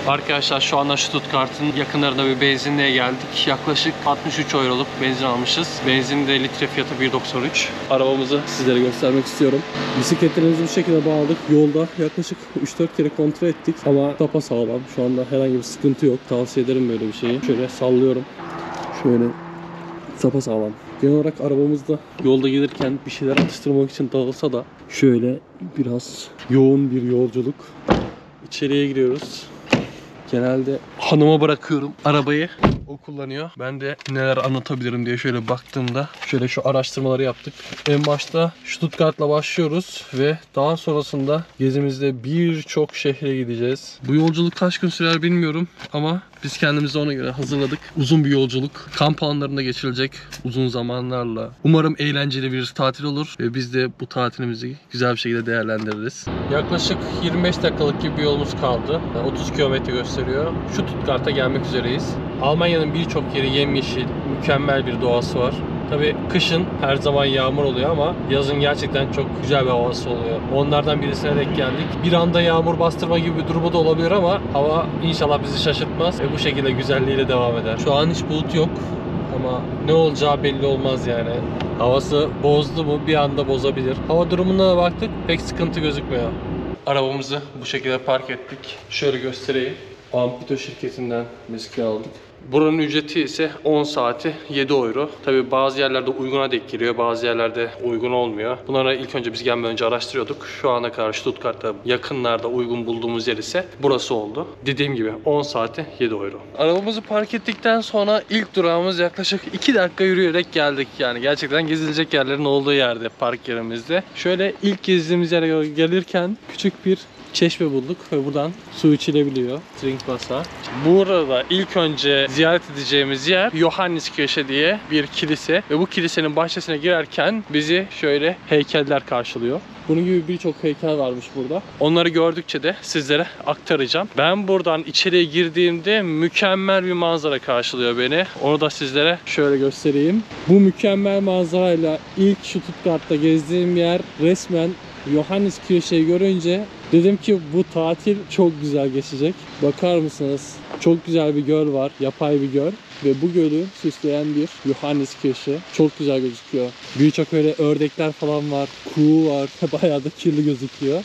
Arkadaşlar şu anda Stuttgart'ın yakınlarında bir benzinliğe geldik. Yaklaşık 63 euroluk benzin almışız. Benzin de litre fiyatı 1,93. Arabamızı sizlere göstermek istiyorum. Bisikletlerimizi bu şekilde bağladık. Yolda yaklaşık 3-4 kere kontrol ettik ama sapasağlam. Şu anda herhangi bir sıkıntı yok. Tavsiye ederim böyle bir şeyi. Şöyle sallıyorum. Şöyle sapasağlam. Genel olarak arabamızda yolda gelirken bir şeyler atıştırmak için dağılsa da şöyle biraz yoğun bir yolculuk. İçeriye giriyoruz. Genelde hanıma bırakıyorum arabayı. O kullanıyor. Ben de neler anlatabilirim diye şöyle baktığımda şöyle şu araştırmaları yaptık. En başta Stuttgart'la başlıyoruz ve daha sonrasında gezimizde birçok şehre gideceğiz. Bu yolculuk kaç gün sürer bilmiyorum ama biz kendimizi ona göre hazırladık. Uzun bir yolculuk. Kamp alanlarında geçirilecek uzun zamanlarla. Umarım eğlenceli bir tatil olur ve biz de bu tatilimizi güzel bir şekilde değerlendiririz. Yaklaşık 25 dakikalık gibi bir yolumuz kaldı. 30 kilometre gösteriyor. Stuttgart'a gelmek üzereyiz. Almanya'nın birçok yeri yemyeşil, mükemmel bir doğası var. Tabii kışın her zaman yağmur oluyor ama yazın gerçekten çok güzel bir havası oluyor. Onlardan birisine denk geldik. Bir anda yağmur bastırma gibi bir durumu da olabilir ama hava inşallah bizi şaşırtmaz ve bu şekilde güzelliğiyle devam eder. Şu an hiç bulut yok ama ne olacağı belli olmaz yani. Havası bozdu mu bir anda bozabilir. Hava durumuna da baktık, pek sıkıntı gözükmüyor. Arabamızı bu şekilde park ettik. Şöyle göstereyim. Ampito şirketinden bisiklet aldık. Buranın ücreti ise 10 saati 7 euro. Tabi bazı yerlerde uyguna denk geliyor, bazı yerlerde uygun olmuyor. Bunları ilk önce biz gelmeden önce araştırıyorduk. Şu ana kadar Stuttgart'ta yakınlarda uygun bulduğumuz yer ise burası oldu. Dediğim gibi 10 saati 7 euro. Arabamızı park ettikten sonra ilk durağımız yaklaşık 2 dakika yürüyerek geldik. Yani gerçekten gezilecek yerlerin olduğu yerde, park yerimizde. Şöyle ilk gezdiğimiz yere gelirken küçük bir çeşme bulduk ve buradan su içilebiliyor. Trinkwasser. Burada ilk önce ziyaret edeceğimiz yer Johanniskirche diye bir kilise ve bu kilisenin bahçesine girerken bizi şöyle heykeller karşılıyor. Bunun gibi birçok heykel varmış burada. Onları gördükçe de sizlere aktaracağım. Ben buradan içeriye girdiğimde mükemmel bir manzara karşılıyor beni. Onu da sizlere şöyle göstereyim. Bu mükemmel manzarayla ilk Stuttgart'ta gezdiğim yer resmen Johanniskirche'yi görünce dedim ki bu tatil çok güzel geçecek. Bakar mısınız? Çok güzel bir göl var. Yapay bir göl. Ve bu gölü süsleyen bir Johanniskirche. Çok güzel gözüküyor. Birçok öyle ördekler falan var. Kuğu var. Bayağı da kirli gözüküyor.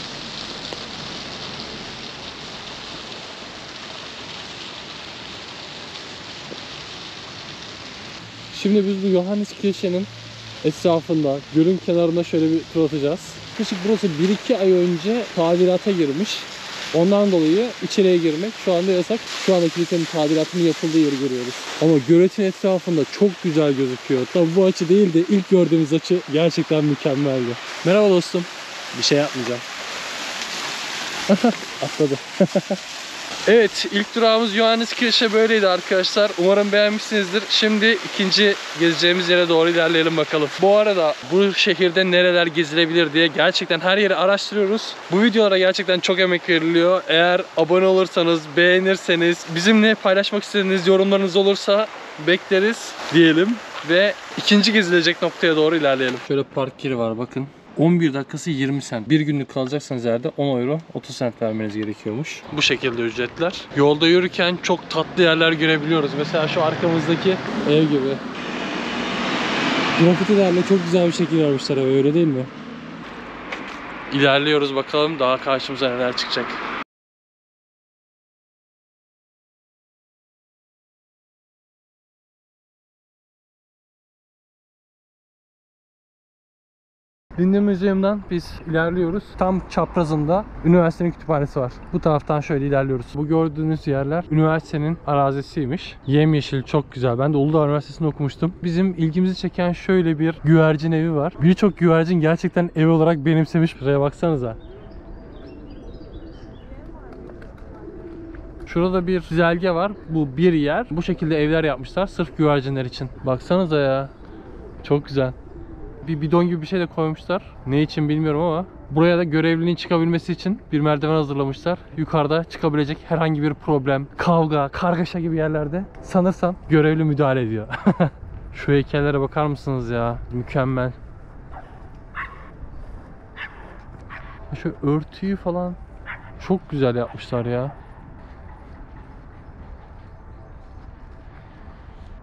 Şimdi biz bu Johanniskirche'nin etrafında, gölün kenarında şöyle bir tur atacağız. Yaklaşık burası 1-2 ay önce tadilata girmiş. Ondan dolayı içeriye girmek şu anda yasak. Şu anda kilisenin tadilatının yapıldığı yeri görüyoruz. Ama göletin etrafında çok güzel gözüküyor. Tabi bu açı değil de ilk gördüğümüz açı gerçekten mükemmeldi. Merhaba dostum. Bir şey yapmayacağım. Atladı. Evet, ilk durağımız Johanniskirche böyleydi arkadaşlar. Umarım beğenmişsinizdir. Şimdi ikinci gezeceğimiz yere doğru ilerleyelim bakalım. Bu arada bu şehirde nereler gezilebilir diye gerçekten her yeri araştırıyoruz. Bu videolara gerçekten çok emek veriliyor. Eğer abone olursanız, beğenirseniz, bizimle paylaşmak istediğiniz yorumlarınız olursa bekleriz diyelim. Ve ikinci gezilecek noktaya doğru ilerleyelim. Şöyle park yeri var bakın. 11 dakikası 20 cent. Bir günlük kalacaksanız yerde 10 euro 30 cent vermeniz gerekiyormuş. Bu şekilde ücretler. Yolda yürürken çok tatlı yerler görebiliyoruz. Mesela şu arkamızdaki ev gibi. Grafitilerle çok güzel bir şekil vermişler, öyle değil mi? İlerliyoruz bakalım daha karşımıza neler çıkacak. Lindenn Müzeyim'den biz ilerliyoruz. Tam çaprazında üniversitenin kütüphanesi var. Bu taraftan şöyle ilerliyoruz. Bu gördüğünüz yerler üniversitenin arazisiymiş. Yemyeşil, çok güzel. Ben de Uludağ Üniversitesi'nde okumuştum. Bizim ilgimizi çeken şöyle bir güvercin evi var. Birçok güvercin gerçekten ev olarak benimsemiş. Buraya baksanıza. Şurada bir çizelge var. Bu bir yer. Bu şekilde evler yapmışlar sırf güvercinler için. Baksanıza ya. Çok güzel. Bir bidon gibi bir şey de koymuşlar. Ne için bilmiyorum ama buraya da görevlinin çıkabilmesi için bir merdiven hazırlamışlar. Yukarıda çıkabilecek herhangi bir problem, kavga, kargaşa gibi yerlerde sanırsam görevli müdahale ediyor. Şu heykellere bakar mısınız ya? Mükemmel. Şu örtüyü falan çok güzel yapmışlar ya.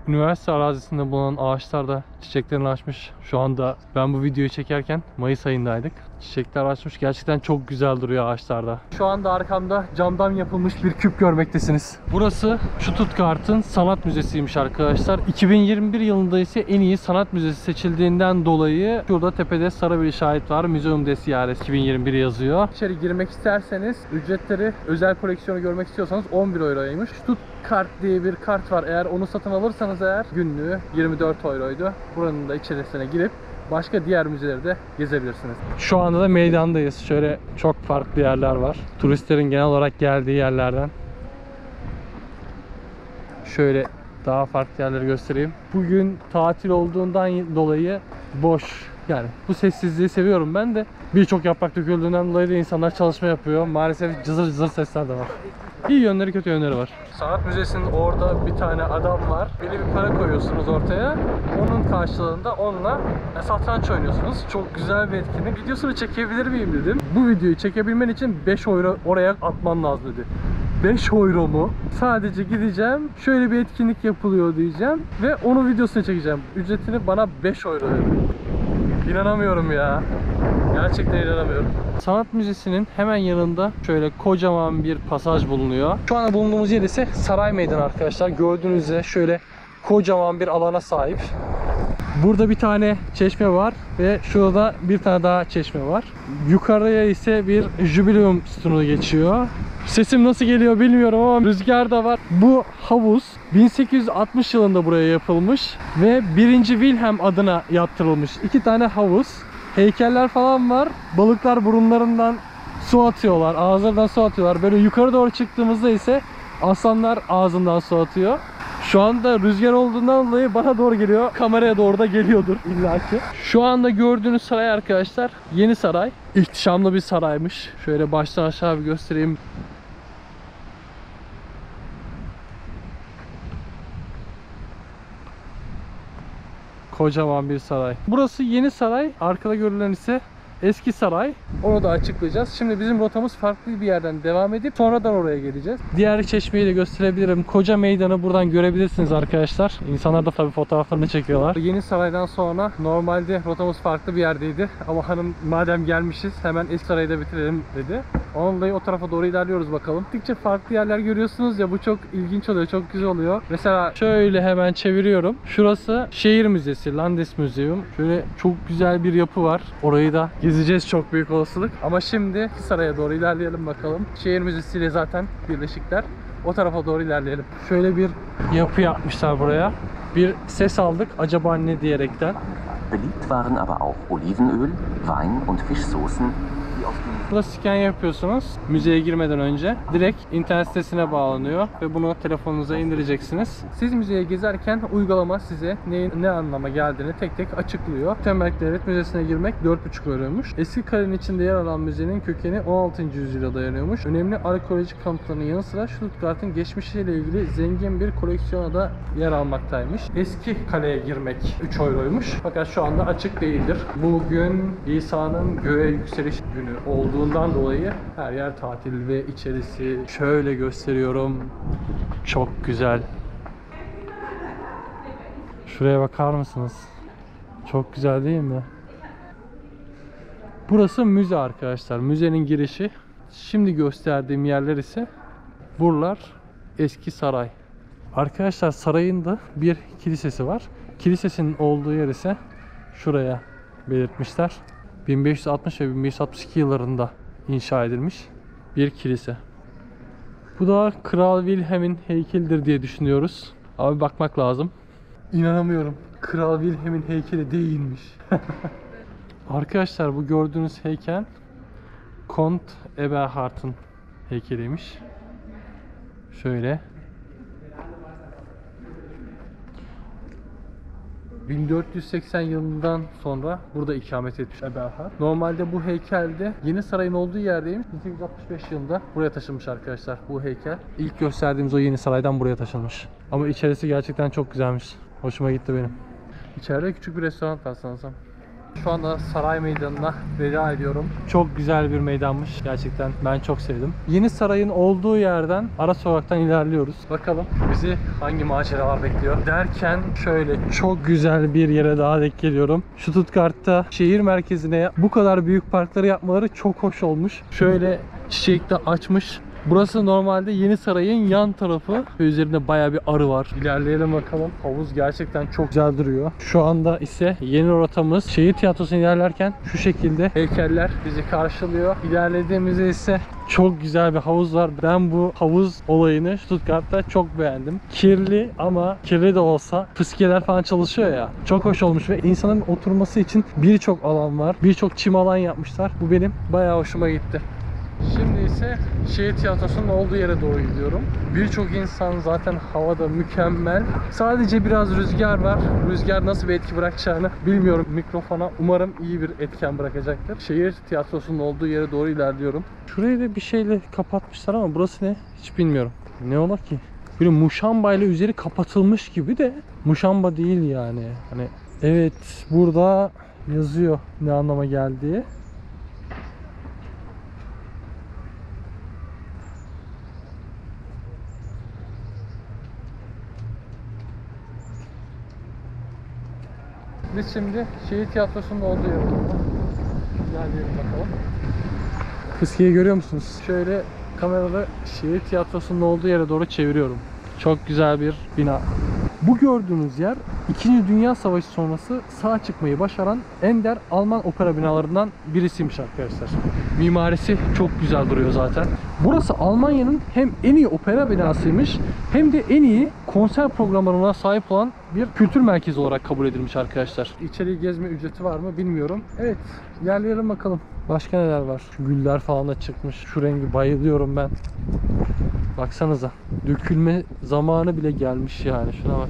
Üniversite arazisinde bulunan ağaçlar da çiçeklerini açmış. Şu anda ben bu videoyu çekerken Mayıs ayındaydık. Çiçekler açmış. Gerçekten çok güzel duruyor ağaçlarda. Şu anda arkamda camdan yapılmış bir küp görmektesiniz. Burası Stuttgart'ın sanat müzesiymiş arkadaşlar. 2021 yılında ise en iyi sanat müzesi seçildiğinden dolayı şurada tepede sarı bir işaret var. Museum des Jahres 2021 yazıyor. İçeri girmek isterseniz ücretleri, özel koleksiyonu görmek istiyorsanız 11 euroymuş. Stuttgart diye bir kart var. Eğer onu satın alırsanız eğer günlüğü 24 euroydu. Buranın da içerisine girip başka diğer müzeleri de gezebilirsiniz. Şu anda da meydandayız. Şöyle çok farklı yerler var. Turistlerin genel olarak geldiği yerlerden. Şöyle daha farklı yerleri göstereyim. Bugün tatil olduğundan dolayı boş. Yani bu sessizliği seviyorum ben de. Birçok yaprak döküldüğünden dolayı da insanlar çalışma yapıyor. Maalesef cızır cızır sesler de var. İyi yönleri kötü yönleri var. Sanat Müzesi'nin orada bir tane adam var. Belli bir para koyuyorsunuz ortaya. Onun karşılığında onunla satranç oynuyorsunuz. Çok güzel bir etkinlik. Videosunu çekebilir miyim dedim. Bu videoyu çekebilmen için 5 euro oraya atman lazım dedi. 5 euro mu? Sadece gideceğim, şöyle bir etkinlik yapılıyor diyeceğim ve onun videosunu çekeceğim. Ücretini bana 5 euro dedi. İnanamıyorum ya. Gerçekten inanamıyorum. Sanat Müzesi'nin hemen yanında şöyle kocaman bir pasaj bulunuyor. Şu anda bulunduğumuz yer ise Saray Meydanı arkadaşlar. Gördüğünüz üzere şöyle kocaman bir alana sahip. Burada bir tane çeşme var ve şurada bir tane daha çeşme var. Yukarıya ise bir Jubileum sütunu geçiyor. Sesim nasıl geliyor bilmiyorum ama rüzgar da var. Bu havuz 1860 yılında buraya yapılmış ve 1. Wilhelm adına yaptırılmış. 2 tane havuz. Heykeller falan var. Balıklar burunlarından su atıyorlar. Ağızlarından su atıyorlar. Böyle yukarı doğru çıktığımızda ise aslanlar ağzından su atıyor. Şu anda rüzgar olduğundan dolayı bana doğru geliyor. Kameraya doğru da geliyordur illaki. Şu anda gördüğünüz saray arkadaşlar Yeni Saray. İhtişamlı bir saraymış. Şöyle baştan aşağı bir göstereyim. Kocaman bir saray. Burası Yeni Saray. Arkada görülen ise Eski Saray. Onu da açıklayacağız. Şimdi bizim rotamız farklı bir yerden devam edip sonradan oraya geleceğiz. Diğer çeşmeyi de gösterebilirim. Koca meydanı buradan görebilirsiniz arkadaşlar. İnsanlar da tabii fotoğraflarını çekiyorlar. Yeni Saray'dan sonra normalde rotamız farklı bir yerdeydi. Ama hanım madem gelmişiz hemen Eski Saray'ı da bitirelim dedi. Onunla dolayı o tarafa doğru ilerliyoruz bakalım. Gittikçe farklı yerler görüyorsunuz ya, bu çok ilginç oluyor, çok güzel oluyor. Mesela şöyle hemen çeviriyorum. Şurası Şehir Müzesi, Landesmuseum. Şöyle çok güzel bir yapı var. Orayı da gezeceğiz çok büyük olasılık. Ama şimdi saraya doğru ilerleyelim bakalım. Şehir Müzesi ile zaten birleşikler. O tarafa doğru ilerleyelim. Şöyle bir yapı yapmışlar buraya. Bir ses aldık acaba ne diyerekten. Beliebt waren aber auch Olivenöl, Wein und Fischsoßen. Burada scan yapıyorsunuz müzeye girmeden önce. Direkt internet sitesine bağlanıyor ve bunu telefonunuza indireceksiniz. Siz müzeye gezerken uygulama size neyin ne anlama geldiğini tek tek açıklıyor. Tembellik Devlet Müzesi'ne girmek 4,5 euroymuş. Eski kalenin içinde yer alan müzenin kökeni 16. yüzyıla dayanıyormuş. Önemli arkeolojik kanıtlarının yanı sıra Stuttgart'ın geçmişiyle ilgili zengin bir koleksiyona da yer almaktaymış. Eski kaleye girmek 3 euroymuş. Fakat şu anda açık değildir. Bugün İsa'nın göğe yükseliş günü olduğundan dolayı her yer tatil ve içerisi şöyle gösteriyorum. Çok güzel. Şuraya bakar mısınız? Çok güzel değil mi? Burası müze arkadaşlar. Müzenin girişi. Şimdi gösterdiğim yerler ise buralar Eski Saray. Arkadaşlar sarayın da bir kilisesi var. Kilisesinin olduğu yer ise şuraya belirtmişler. 1560 ve 1562 yıllarında inşa edilmiş bir kilise. Bu da Kral Wilhelm'in heykelidir diye düşünüyoruz. Abi bakmak lazım. İnanamıyorum. Kral Wilhelm'in heykeli değilmiş. Arkadaşlar bu gördüğünüz heykel Kont Eberhard'ın heykeliymiş. Şöyle. 1480 yılından sonra burada ikamet etmiş Eberhard. Normalde bu heykelde Yeni Saray'ın olduğu yerdeymiş. 1865 yılında buraya taşınmış arkadaşlar bu heykel. İlk gösterdiğimiz o Yeni Saray'dan buraya taşınmış. Ama içerisi gerçekten çok güzelmiş. Hoşuma gitti benim. İçeride küçük bir restoran var sanırsam. Şu anda Saray Meydanı'na veda ediyorum. Çok güzel bir meydanmış gerçekten. Ben çok sevdim. Yeni sarayın olduğu yerden ara sokaktan ilerliyoruz. Bakalım bizi hangi maceralar bekliyor derken şöyle çok güzel bir yere daha denk geliyorum. Stuttgart'ta şehir merkezine bu kadar büyük parkları yapmaları çok hoş olmuş. Şöyle çiçek de açmış. Burası normalde Yeni Saray'ın yan tarafı ve üzerinde bayağı bir arı var. İlerleyelim bakalım. Havuz gerçekten çok güzel duruyor. Şu anda ise yeni rotamız şehir tiyatrosuna ilerlerken şu şekilde heykeller bizi karşılıyor. İlerlediğimizde ise çok güzel bir havuz var. Ben bu havuz olayını Stuttgart'ta çok beğendim. Kirli ama kirli de olsa fıskiyeler falan çalışıyor ya. Çok hoş olmuş ve insanın oturması için birçok alan var. Birçok çim alan yapmışlar. Bu benim bayağı hoşuma gitti. Şimdi ise şehir tiyatrosunun olduğu yere doğru gidiyorum. Birçok insan, zaten havada mükemmel. Sadece biraz rüzgar var. Rüzgar nasıl bir etki bırakacağını bilmiyorum. Mikrofona umarım iyi bir etken bırakacaktır. Şehir tiyatrosunun olduğu yere doğru ilerliyorum. Şurayı da bir şeyle kapatmışlar ama burası ne? Hiç bilmiyorum. Ne ola ki? Böyle muşamba ile üzeri kapatılmış gibi de muşamba değil yani. Hani evet, burada yazıyor ne anlama geldiği. Biz şimdi şehir tiyatrosunun olduğu yere doğru ilerleyelim bakalım. Fıskiyeyi görüyor musunuz? Şöyle kamerada şehir tiyatrosunun olduğu yere doğru çeviriyorum. Çok güzel bir bina. Bu gördüğünüz yer 2. Dünya Savaşı sonrası sağ çıkmayı başaran ender Alman opera binalarından birisiymiş arkadaşlar. Mimarisi çok güzel duruyor zaten. Burası Almanya'nın hem en iyi opera binasıymış hem de en iyi konser programlarına sahip olan bir kültür merkezi olarak kabul edilmiş arkadaşlar. İçeri gezme ücreti var mı bilmiyorum. Evet, ilerleyelim bakalım. Başka neler var? Şu güller falan da çıkmış. Şu rengi bayılıyorum ben. Baksanıza. Dökülme zamanı bile gelmiş yani. Şuna bak.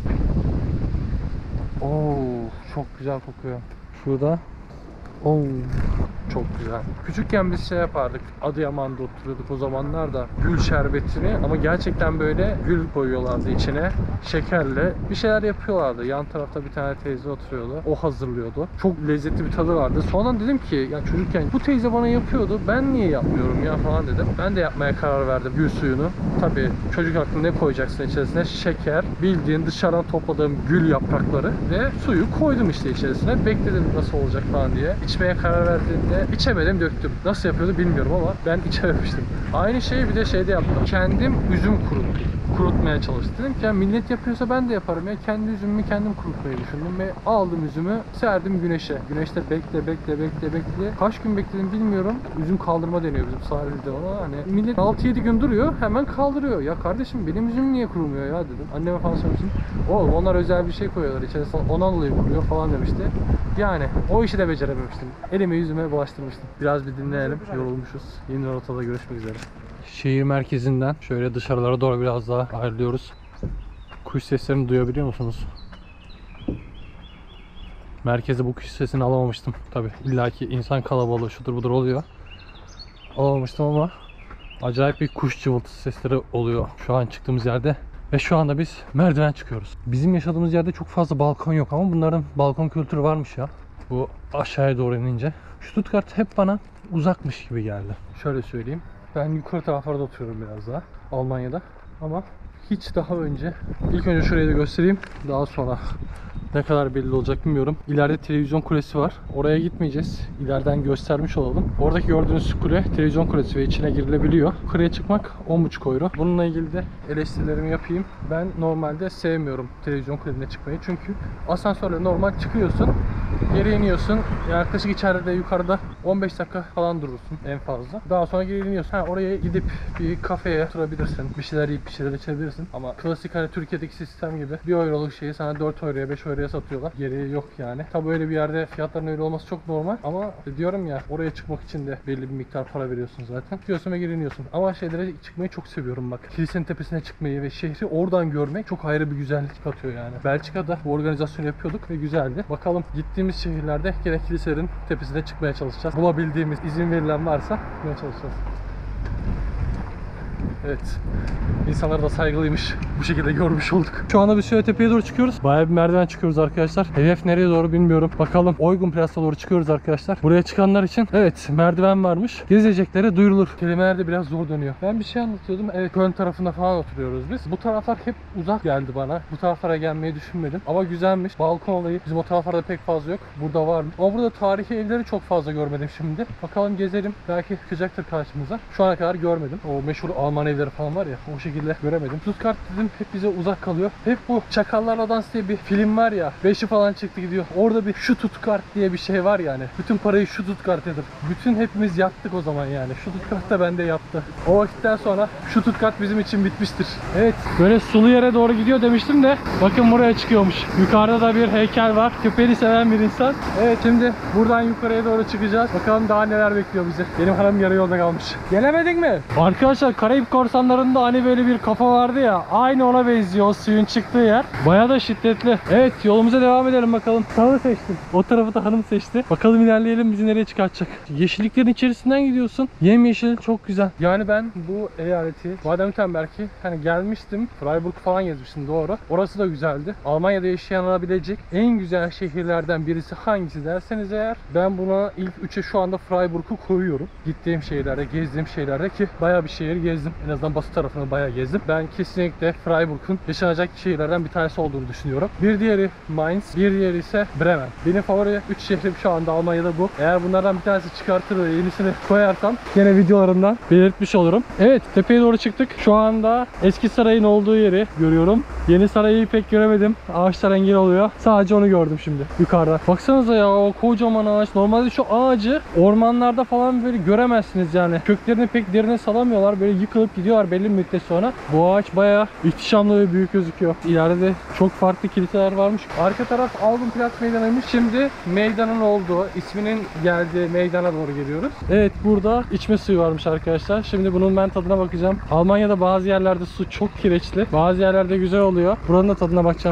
Oo, çok güzel kokuyor. Şurada. Oo, çok güzel. Küçükken biz şey yapardık. Adıyaman'da oturuyorduk o zamanlar da. Gül şerbetini ama gerçekten böyle gül koyuyorlardı içine. Şekerle bir şeyler yapıyorlardı. Yan tarafta bir tane teyze oturuyordu. O hazırlıyordu. Çok lezzetli bir tadı vardı. Sonra dedim ki ya çocukken bu teyze bana yapıyordu. Ben niye yapmıyorum ya falan dedim. Ben de yapmaya karar verdim gül suyunu. Tabii çocuk aklına ne koyacaksın içerisine? Şeker, bildiğin dışarıdan topladığım gül yaprakları ve suyu koydum işte içerisine. Bekledim nasıl olacak falan diye. İçmeye karar verdiğimde içemedim, döktüm. Nasıl yapıyordu bilmiyorum ama ben içememiştim. Aynı şeyi bir de şeyde yaptım. Kendim üzüm kurutmaya çalıştım. Dedim ki ya millet yapıyorsa ben de yaparım ya. Kendi üzümümü kendim kurutmayı düşündüm ve aldım üzümü, serdim güneşe. Güneşte bekle. Kaç gün bekledim bilmiyorum. Üzüm kaldırma deniyor bizim sahilde ona. Hani millet 6-7 gün duruyor, hemen kaldırıyor. Ya kardeşim benim üzüm niye kurumuyor ya dedim. Anneme falan söylemiştim. Oğlum onlar özel bir şey koyuyorlar içerisine. Ondan dolayı kuruyor falan demişti. Yani o işi de becerememiştim. Elime yüzüme bulaştırmıştım. Biraz bir dinleyelim. Yorulmuşuz. Yeni rotada görüşmek üzere. Şehir merkezinden şöyle dışarılara doğru biraz daha ayrılıyoruz. Kuş seslerini duyabiliyor musunuz? Merkeze bu kuş sesini alamamıştım. Tabi illaki insan kalabalığı şudur budur oluyor. Alamamıştım ama acayip bir kuş cıvıltısı sesleri oluyor şu an çıktığımız yerde. Ve şu anda biz merdiven çıkıyoruz. Bizim yaşadığımız yerde çok fazla balkon yok ama bunların balkon kültürü varmış ya. Bu aşağıya doğru inince. Stuttgart hep bana uzakmış gibi geldi. Şöyle söyleyeyim. Ben yukarı taraflarda oturuyorum biraz daha Almanya'da ama hiç daha önce ilk önce şurayı da göstereyim, daha sonra ne kadar belli olacak bilmiyorum. İleride televizyon kulesi var. Oraya gitmeyeceğiz. İleriden göstermiş olalım. Oradaki gördüğünüz kule televizyon kulesi ve içine girilebiliyor. Kuleye çıkmak 10,5 euro. Bununla ilgili de eleştirilerimi yapayım. Ben normalde sevmiyorum televizyon kulelerine çıkmayı. Çünkü asansörle normal çıkıyorsun, geri iniyorsun. Yaklaşık içeride yukarıda 15 dakika falan durursun en fazla. Daha sonra geri iniyorsun. Oraya gidip bir kafeye oturabilirsin. Bir şeyler yiyip bir şeyler içebilirsin. Ama klasik hani Türkiye'deki sistem gibi 1 euroluk şeyi sana 4 euroya 5 euroya satıyorlar. Gereği yok yani. Tabii öyle bir yerde fiyatların öyle olması çok normal. Ama diyorum ya, oraya çıkmak için de belli bir miktar para veriyorsun zaten. Çıkıyorsun ve geri iniyorsun. Ama şeylere çıkmayı çok seviyorum bak. Kilisenin tepesine çıkmayı ve şehri oradan görmek çok ayrı bir güzellik katıyor yani. Belçika'da bu organizasyonu yapıyorduk ve güzeldi. Bakalım gittiğimiz şehirlerde gene kiliselerin tepesine çıkmaya çalışacağız. Bulabildiğimiz, izin verilen varsa çıkmaya çalışacağız. Evet. İnsanlar da saygılıymış. Bu şekilde görmüş olduk. Şu anda bir şöyle tepeye doğru çıkıyoruz. Bayağı bir merdiven çıkıyoruz arkadaşlar. Hedef nereye doğru bilmiyorum. Bakalım. Uygun Plaza doğru çıkıyoruz arkadaşlar. Buraya çıkanlar için evet merdiven varmış. Gezeceklere duyurulur. Kelimeler de biraz zor dönüyor. Ben bir şey anlatıyordum. Evet, ön tarafında falan oturuyoruz biz. Bu taraflar hep uzak geldi bana. Bu taraflara gelmeyi düşünmedim. Ama güzelmiş. Balkon olayı bizim o taraflarda pek fazla yok. Burada varmış. Ama burada tarihi evleri çok fazla görmedim şimdi. Bakalım gezelim. Belki çıkacaktır karşımıza. Şu ana kadar görmedim. O meşhur Alman evleri falan var ya. O şekilde göremedim. Stuttgart dedim hep bize uzak kalıyor. Hep bu Çakallarla Dans diye bir film var ya. 5'i falan çıktı gidiyor. Orada bir Stuttgart diye bir şey var yani. Bütün parayı Stuttgart edip. Bütün hepimiz yattık o zaman yani. Stuttgart da bende yattı. O vakitten sonra Stuttgart bizim için bitmiştir. Evet. Böyle sulu yere doğru gidiyor demiştim de bakın buraya çıkıyormuş. Yukarıda da bir heykel var. Köpeğini seven bir insan. Evet, şimdi buradan yukarıya doğru çıkacağız. Bakalım daha neler bekliyor bizi. Benim hanım yarı yolda kalmış. Gelemedik mi? Arkadaşlar Karayip Korsanları'nda hani böyle bir kafa vardı ya. Aynı ona benziyor o suyun çıktığı yer. Bayağı da şiddetli. Evet, yolumuza devam edelim bakalım. Hanım seçtim. O tarafı da hanım seçti. Bakalım ilerleyelim, bizi nereye çıkartacak. Yeşilliklerin içerisinden gidiyorsun. Yemyeşil, çok güzel. Yani ben bu eyaleti Baden-Württemberg'e hani gelmiştim. Freiburg falan gezmiştim, doğru. Orası da güzeldi. Almanya'da yaşanabilecek en güzel şehirlerden birisi hangisi derseniz eğer, ben buna ilk 3'e şu anda Freiburg'u koyuyorum. Gittiğim şehirlerde, gezdiğim şehirlerde ki bayağı bir şehir gezdim. En azından batı tarafını bayağı gezdim. Ben kesinlikle Freiburg'un yaşanacak şehirlerden bir tanesi olduğunu düşünüyorum. Bir diğeri Mainz, bir diğeri ise Bremen. Benim favori 3 şehrim şu anda Almanya'da bu. Eğer bunlardan bir tanesi çıkartır ve yenisini koyarsam yine videolarımdan belirtmiş olurum. Evet, tepeye doğru çıktık. Şu anda eski sarayın olduğu yeri görüyorum. Yeni sarayı pek göremedim. Ağaçlar engel oluyor. Sadece onu gördüm şimdi yukarıda. Baksanıza ya, o kocaman ağaç. Normalde şu ağacı ormanlarda falan böyle göremezsiniz yani. Köklerini pek derine salamıyorlar. Böyle yıkılıp gidiyorlar belli bir müddet sonra. Bu ağaç bayağı ihtişamlı ve büyük gözüküyor. İleride de çok farklı kiliseler varmış. Arka taraf Alpenplatz meydanıymış. Şimdi meydanın olduğu, isminin geldiği meydana doğru geliyoruz. Evet, burada içme suyu varmış arkadaşlar. Şimdi bunun ben tadına bakacağım. Almanya'da bazı yerlerde su çok kireçli. Bazı yerlerde güzel oluyor. Buranın da tadına bakacağım.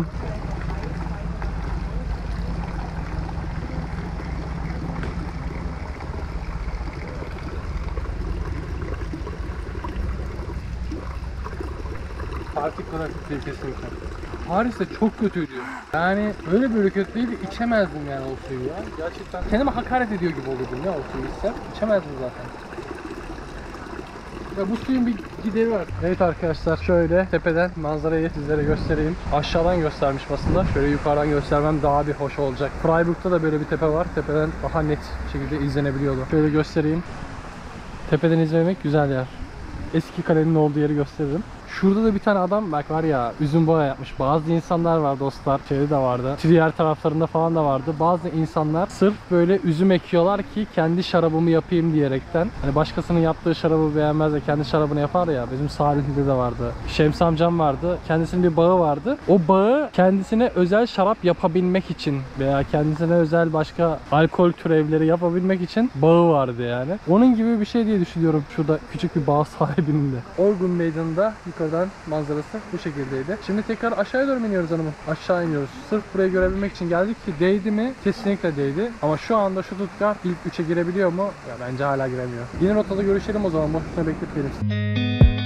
Partik değil kesinlikle. Paris'te çok kötüydü. Yani öyle böyle kötü değil, içemezdim yani o suyu ya. Gerçekten kendime hakaret ediyor gibi olurdum ya o suyu içsem. İçemezdim zaten. Ya bu suyun bir gideri var. Evet arkadaşlar, şöyle tepeden manzarayı sizlere göstereyim. Aşağıdan göstermiş aslında. Şöyle yukarıdan göstermem daha bir hoş olacak. Freiburg'da da böyle bir tepe var. Tepeden daha net şekilde izlenebiliyordu. Şöyle göstereyim. Tepeden izlemek güzel yer. Eski kalenin olduğu yeri gösteririm. Şurada da bir tane adam bak var ya, üzüm boya yapmış. Bazı insanlar var dostlar, şeyde de vardı. Trier taraflarında falan da vardı. Bazı insanlar sırf böyle üzüm ekiyorlar ki kendi şarabımı yapayım diyerekten. Hani başkasının yaptığı şarabı beğenmez de kendi şarabını yapar ya. Bizim Salihli'de de vardı. Şems amcam vardı. Kendisinin bir bağı vardı. O bağı kendisine özel şarap yapabilmek için veya kendisine özel başka alkol türevleri yapabilmek için bağı vardı yani. Onun gibi bir şey diye düşünüyorum şurada küçük bir bağ sahibinin de. Orgun Meydanı'nda yukarıdan manzarası bu şekildeydi. Şimdi tekrar aşağıya doğru iniyoruz hanımım. Aşağı iniyoruz. Sırf burayı görebilmek için geldik ki değdi mi? Kesinlikle değdi. Ama şu anda şu Stuttgart ilk 3'e girebiliyor mu? Ya bence hala giremiyor. Yeni rotada görüşelim o zaman. Boşuna bekletmeyelim.